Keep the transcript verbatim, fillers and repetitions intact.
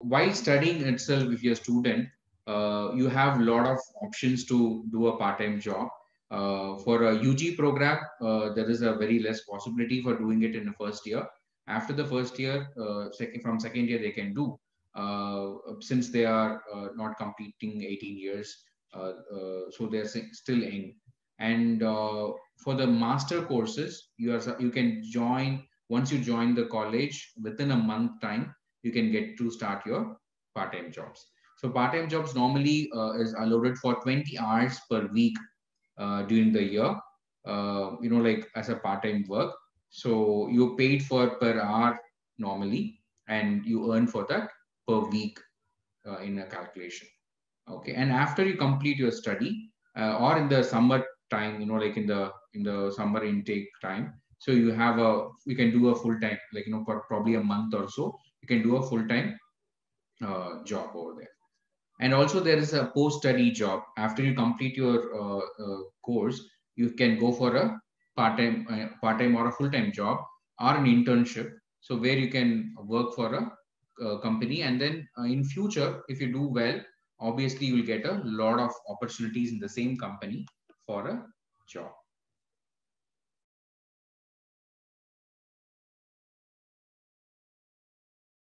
while studying itself, if you're a student, uh, you have a lot of options to do a part-time job. Uh, for a U G program, uh, there is a very less possibility for doing it in the first year. After the first year, uh, second, from second year, they can do, uh, since they are uh, not completing eighteen years, uh, uh, so they're still young. And uh, for the master courses, you are you can join once you join the college within a month time, you can get to start your part-time jobs. So part-time jobs normally uh, is allotted for twenty hours per week uh, during the year, uh, you know, like as a part-time work. So you're paid for per hour normally, and you earn for that per week uh, in a calculation. Okay, and after you complete your study, uh, or in the summer time, you know, like in the in the summer intake time, so you have a you can do a full time, like you know, for probably a month or so, you can do a full time uh, job over there. And also there is a post study job. After you complete your uh, uh, course, you can go for a part time uh, part time or a full time job or an internship. So where you can work for a uh, company, and then uh, in future, if you do well, obviously you will get a lot of opportunities in the same company for a job.